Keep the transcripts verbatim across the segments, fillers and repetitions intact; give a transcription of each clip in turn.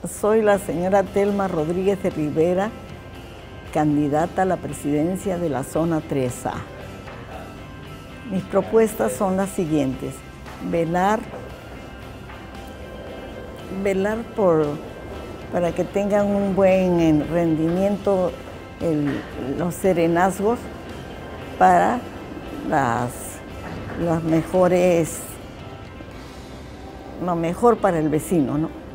Soy la señora Telma Rodríguez de Rivera, candidata a la presidencia de la zona tres A. Mis propuestas son las siguientes: velar, velar por, para que tengan un buen rendimiento el, los serenazgos para las, las mejores, lo mejor para el vecino, ¿no?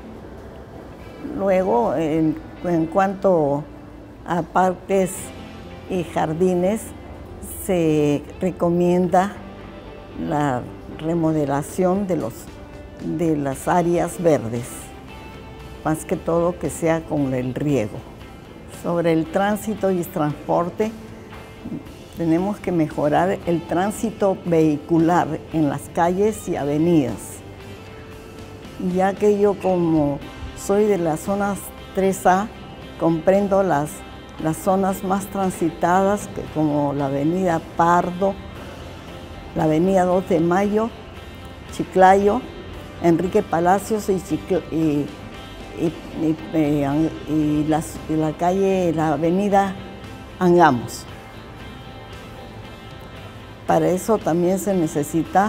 Luego, en, en cuanto a parques y jardines, se recomienda la remodelación de, los, de las áreas verdes, más que todo que sea con el riego. Sobre el tránsito y transporte, tenemos que mejorar el tránsito vehicular en las calles y avenidas, ya que yo, como soy de las zonas tres A, comprendo las, las zonas más transitadas, que como la avenida Pardo, la avenida dos de Mayo, Chiclayo, Enrique Palacios y, Chicl y, y, y, y, y, las, y la calle, la avenida Angamos. Para eso también se necesita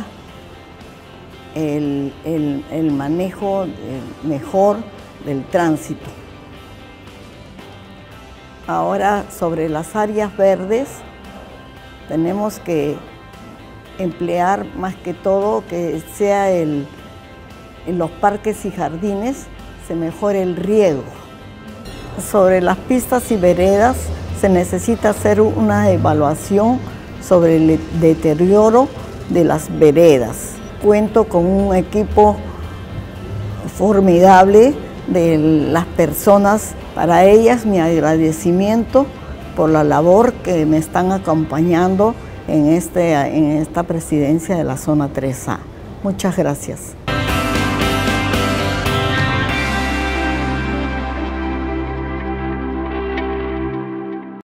el, el, el manejo el mejor del tránsito. Ahora, sobre las áreas verdes, tenemos que emplear más que todo que sea el, en los parques y jardines, se mejore el riego. Sobre las pistas y veredas, se necesita hacer una evaluación sobre el deterioro de las veredas. Cuento con un equipo formidable de las personas. Para ellas, mi agradecimiento por la labor que me están acompañando en, este, en esta presidencia de la zona tres A. Muchas gracias.